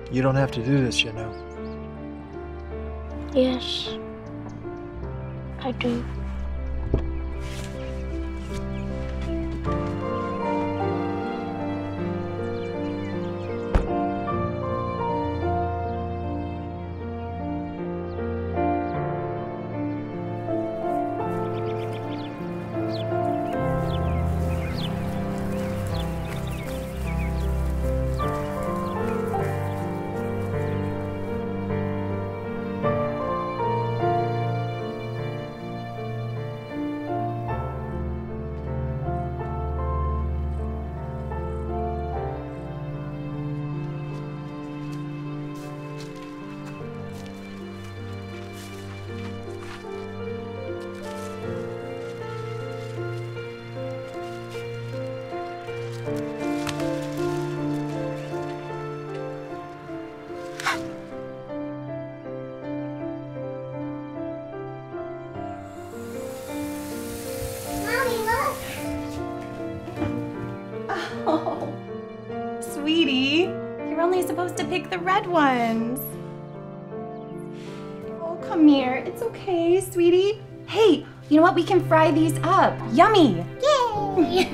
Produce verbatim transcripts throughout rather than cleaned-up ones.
You don't have to do this, you know. Yes, I do. Pick the red ones. Oh, come here. It's okay, sweetie. Hey, you know what? We can fry these up. Yummy. Yay!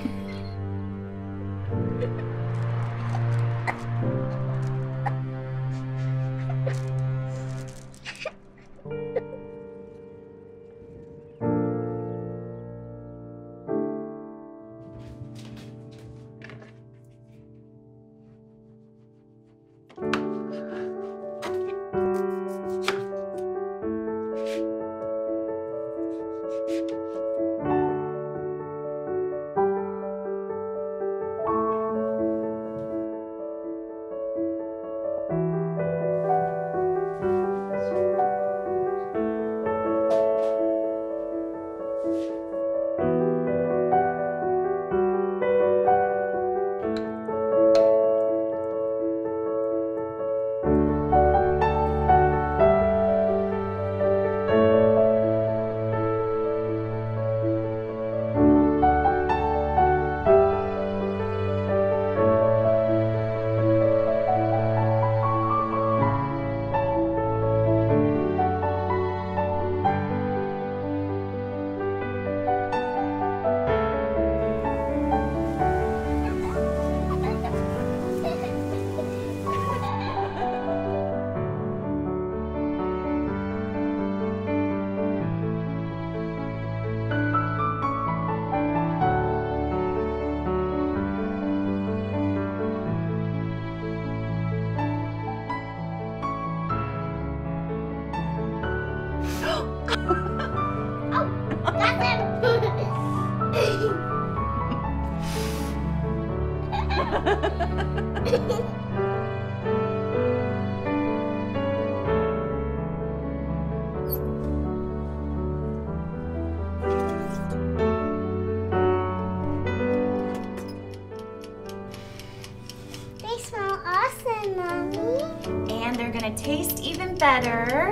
They smell awesome, Mommy. And they're gonna taste even better.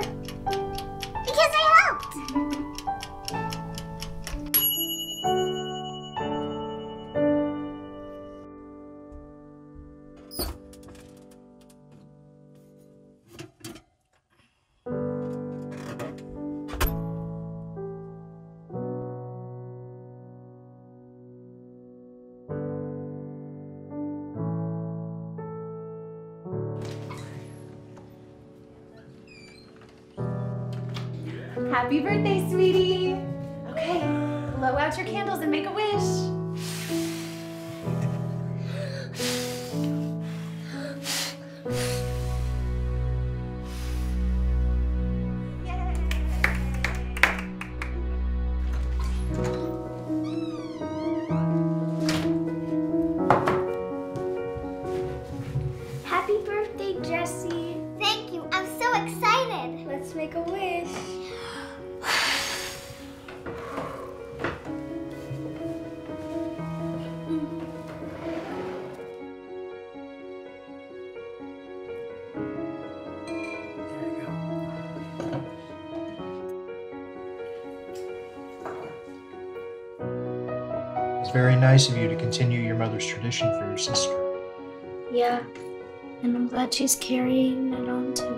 Because I helped. Happy birthday, sweetie. Okay, blow out your candles and make a wish. Happy birthday, Jessie. Thank you. I'm so excited. Let's make a wish. It's very nice of you to continue your mother's tradition for your sister. Yeah, And I'm glad she's carrying it on too.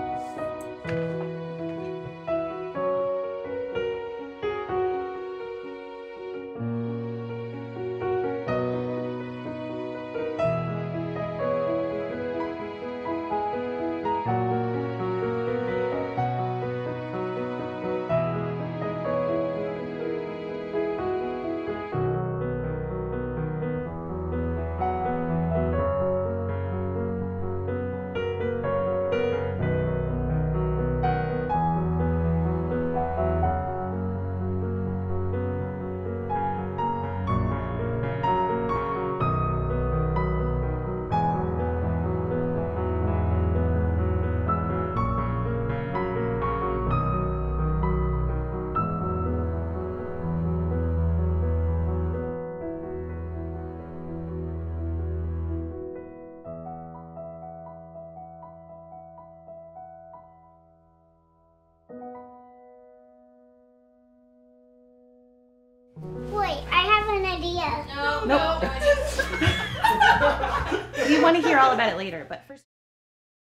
Wait, I have an idea. No, nope. You want to hear all about it later, but first.